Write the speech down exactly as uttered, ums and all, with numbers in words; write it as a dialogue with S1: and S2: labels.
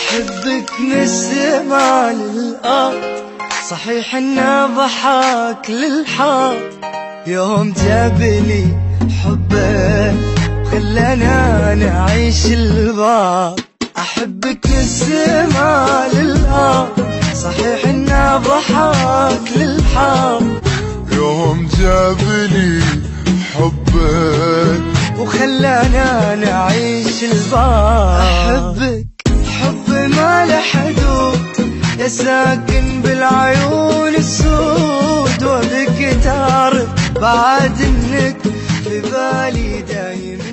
S1: أحبك من السما للأرض، صحيح إنه ضحك للحظ، يوم جابلي حبه خلانا نعيش البعض. أحبك من السما للأرض، صحيح إنه ضحك للحظ،
S2: يوم جابلي حبك
S1: وخلانا نعيش البعض. أحبك حب ما له حدود، يا ساكن بالعيون السود، وبك تعرف بعد انك في بالي دايم.